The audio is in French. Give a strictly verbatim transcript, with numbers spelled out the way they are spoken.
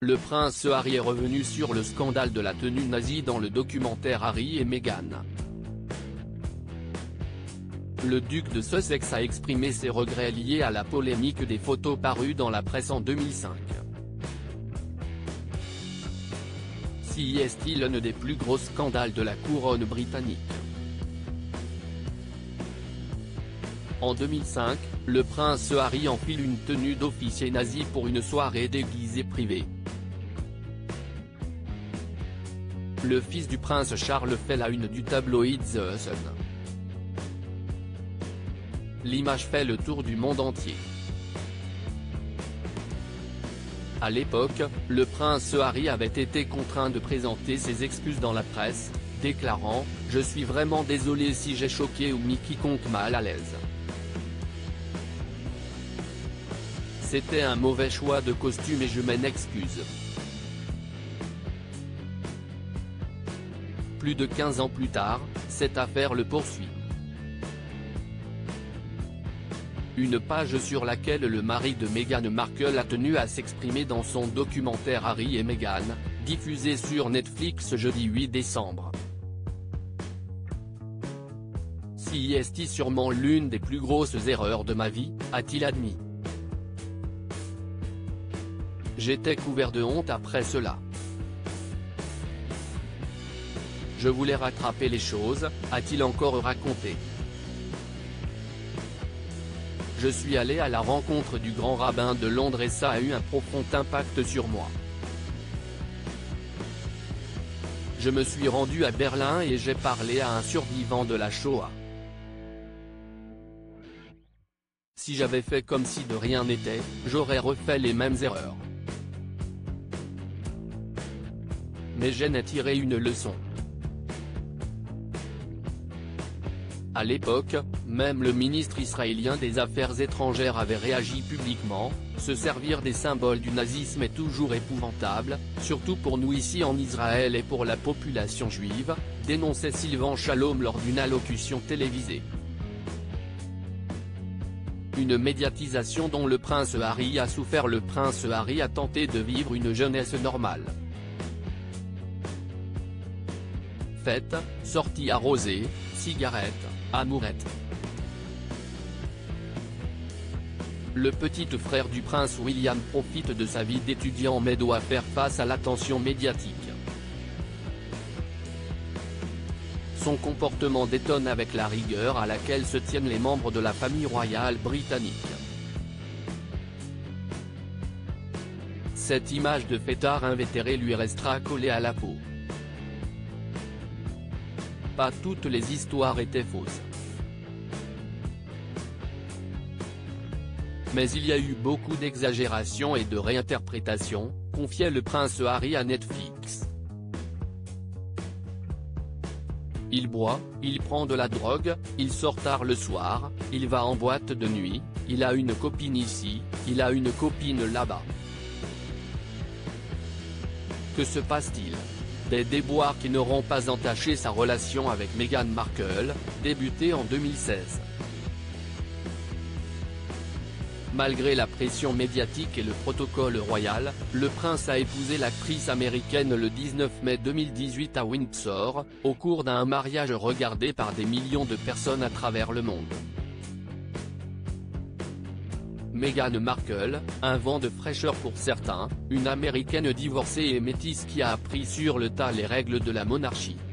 le prince Harry est revenu sur le scandale de la tenue nazie dans le documentaire Harry et Meghan. Le duc de Sussex a exprimé ses regrets liés à la polémique des photos parues dans la presse en deux mille cinq. Si est-il l'un des plus gros scandales de la couronne britannique. En deux mille cinq, le prince Harry enfile une tenue d'officier nazi pour une soirée déguisée privée. Le fils du prince Charles fait la une du tabloïd The Sun. L'image fait le tour du monde entier. À l'époque, le prince Harry avait été contraint de présenter ses excuses dans la presse, déclarant « Je suis vraiment désolé si j'ai choqué ou mis quiconque mal à l'aise. C'était un mauvais choix de costume et je m'en excuse. » Plus de quinze ans plus tard, cette affaire le poursuit. Une page sur laquelle le mari de Meghan Markle a tenu à s'exprimer dans son documentaire Harry et Meghan, diffusé sur Netflix jeudi huit décembre. Si est sûrement l'une des plus grosses erreurs de ma vie, a-t-il admis. J'étais couvert de honte après cela. Je voulais rattraper les choses, a-t-il encore raconté. Je suis allé à la rencontre du grand rabbin de Londres et ça a eu un profond impact sur moi. Je me suis rendu à Berlin et j'ai parlé à un survivant de la Shoah. Si j'avais fait comme si de rien n'était, j'aurais refait les mêmes erreurs. Mais j'en ai tiré une leçon. À l'époque, même le ministre israélien des Affaires étrangères avait réagi publiquement, se servir des symboles du nazisme est toujours épouvantable, surtout pour nous ici en Israël et pour la population juive, dénonçait Sylvain Shalom lors d'une allocution télévisée. Une médiatisation dont le prince Harry a souffert. Le prince Harry a tenté de vivre une jeunesse normale. Fêtes, sorties arrosées, cigarettes, amourette. Le petit frère du prince William profite de sa vie d'étudiant mais doit faire face à l'attention médiatique. Son comportement détonne avec la rigueur à laquelle se tiennent les membres de la famille royale britannique. Cette image de fêtard invétéré lui restera collée à la peau. Pas toutes les histoires étaient fausses. Mais il y a eu beaucoup d'exagérations et de réinterprétations, confiait le prince Harry à Netflix. Il boit, il prend de la drogue, il sort tard le soir, il va en boîte de nuit, il a une copine ici, il a une copine là-bas. Que se passe-t-il ? Des déboires qui n'auront pas entaché sa relation avec Meghan Markle, débutée en deux mille seize. Malgré la pression médiatique et le protocole royal, le prince a épousé l'actrice américaine le dix-neuf mai deux mille dix-huit à Windsor, au cours d'un mariage regardé par des millions de personnes à travers le monde. Meghan Markle, un vent de fraîcheur pour certains, une américaine divorcée et métisse qui a appris sur le tas les règles de la monarchie.